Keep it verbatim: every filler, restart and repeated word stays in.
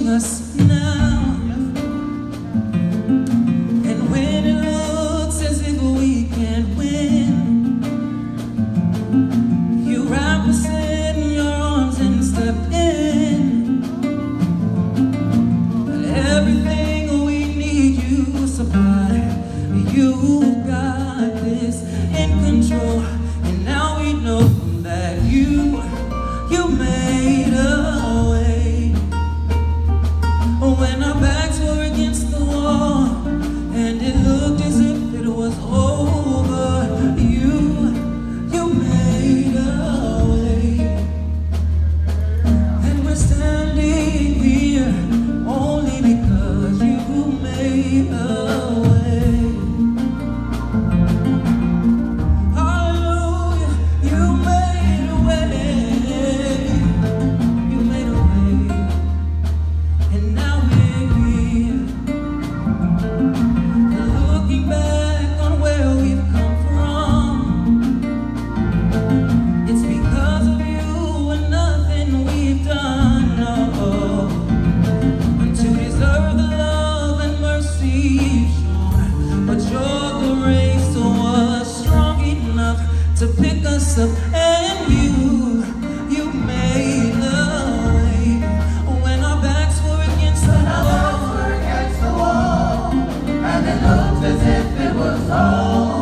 watching us now. And when it looks as if we can't win, you wrap us in your arms and step in. But everything we need you supply. You got this in control. And now we know that you, you made a way. When our backs were against the wall and it looked as if it was over, you, you made a way. And we're standing here only because you made a way. Hallelujah, you made a way. You made a way. And now looking back on where we've come from, it's because of you and nothing we've done, no, to deserve the love and mercy you've shown. But your grace was strong enough to pick us up, and you, you made the way. When our backs were against the wall, and it looked as if it was all